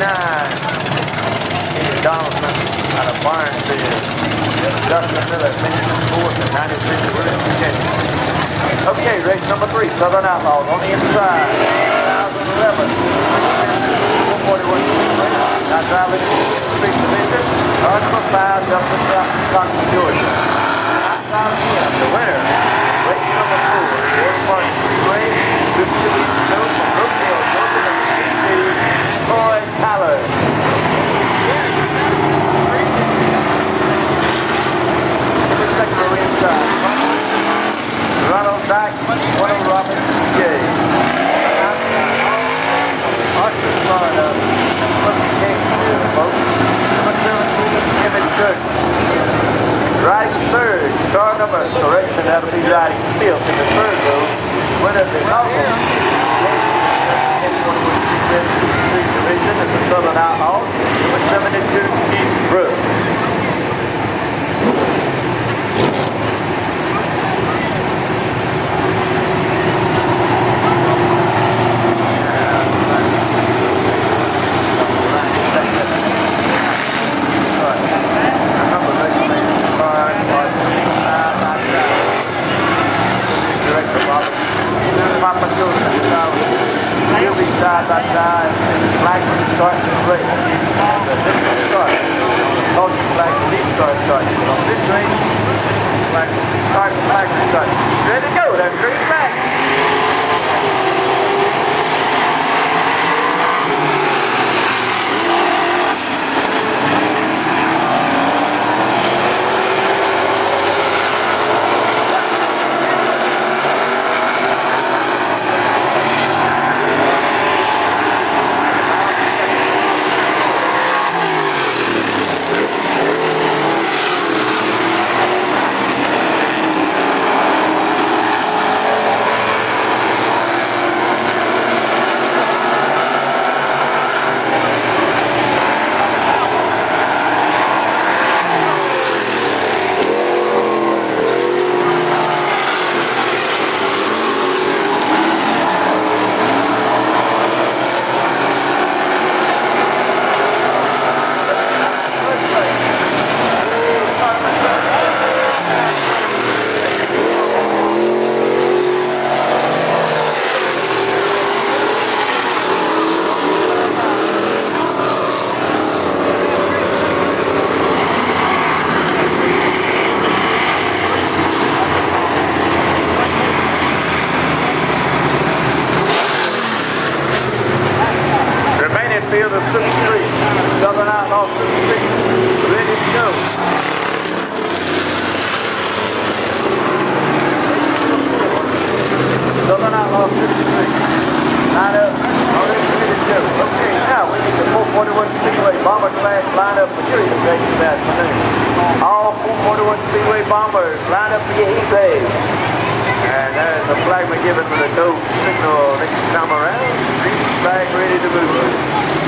Donaldson out of Barnesville. Dustin Miller finished in fourth and 96 Williams, Virginia. Okay, race number 3, Southern Outlaws on the inside. 2011. 441 Speedway. Now driving in the Superstreet division. Car number 5, Dustin Stockton, Georgia. Outside of him, the winner. Race number 4, Ford Speedway. 52 from Brookfield, Georgia. Troy Tyler. Ronald Dyke, Will Robbins, J. Austin, Florida. Number 17, Emmett Church. Riding third, car number, correction, that'll be riding fifth in the third row. Winner the Outlaw. Division is the Southern Outlaws. Number 72, Keith Brooks. He'll be side by side, and Blackman starts to race. The different start. Culture Blackman, these start. On this race, Blackman starts. Ready to go, there's green back. Field of Superstreet, Southern Outlaw Superstreet, ready to go. Southern Outlaw Superstreet, line up, already ready to go. Okay, now we need the 441 Speedway Bomber class line up for your race this afternoon. All 441 Speedway Bombers line up for your heat race. And there's the flag we're giving for the go signal next time around. Green flag ready to move.